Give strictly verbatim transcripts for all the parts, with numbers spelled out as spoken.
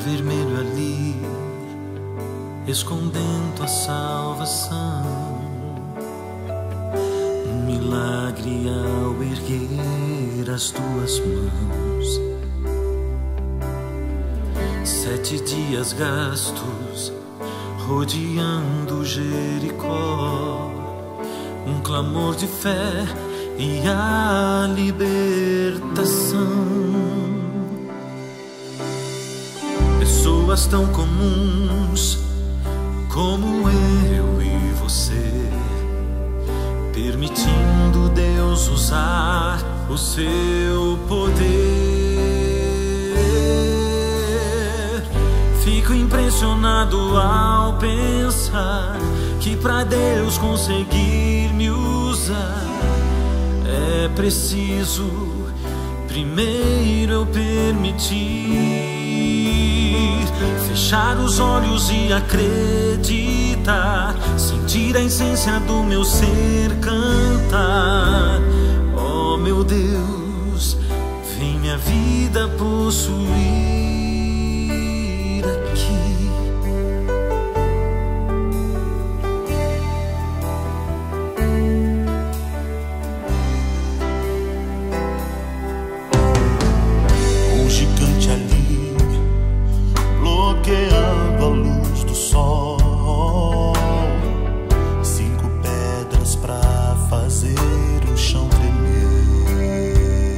vermelho ali, escondendo a salvação. Um milagre ao erguer as tuas mãos. Sete dias gastos rodeando Jericó, um clamor de fé e a libertação. Pessoas tão comuns como eu e você, permitindo Deus usar o seu poder. Fico impressionado ao pensar que para Deus conseguir me usar é preciso primeiro eu permitir, fechar os olhos e acreditar, sentir a essência do meu ser cantar. Oh meu Deus, vem minha vida possuir aqui. Um gigante ali bloqueando a luz do sol, cinco pedras pra fazer o chão tremer,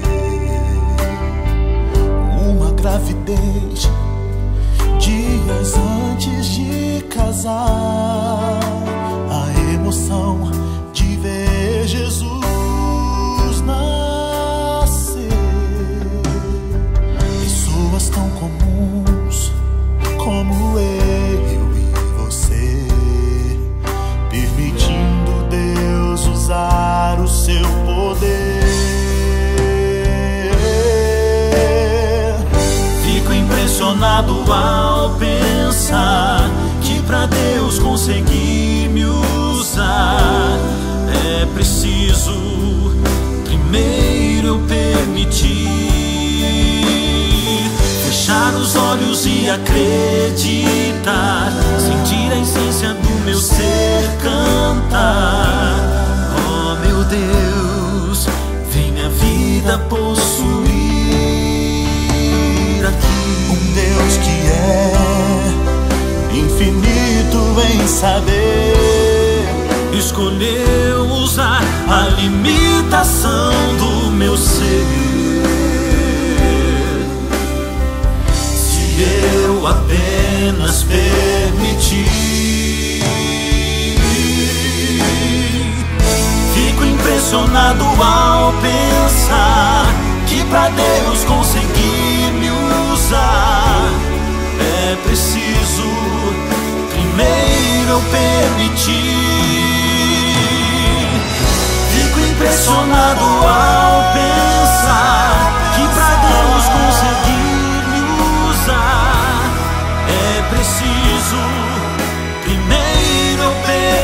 uma gravidez dias antes de casar, a emoção de ver Jesus nascer. Pessoas tão comuns como eu e você, permitindo Deus usar o seu poder. Fico impressionado ao pensar que para Deus conseguir me usar é preciso primeiro eu permitir, fechar os olhos e acreditar, sentir a essência do meu ser cantar. Oh meu Deus, vem minha vida possuir aqui. Um Deus que é infinito em saber, escolheu usar a limitação do meu ser. Se eu apenas permitir, fico impressionado ao pensar que para Deus conseguir me usar é preciso primeiro eu permitir. Fico impressionado ao pensar que para Deus conseguir me usar é preciso primeiro eu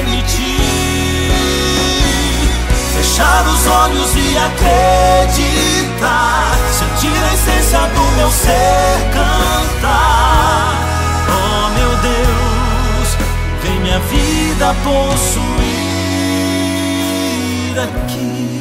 permitir, fechar os olhos e acreditar, sentir a essência do meu ser cantar. Oh meu Deus, vem minha vida possuir aqui.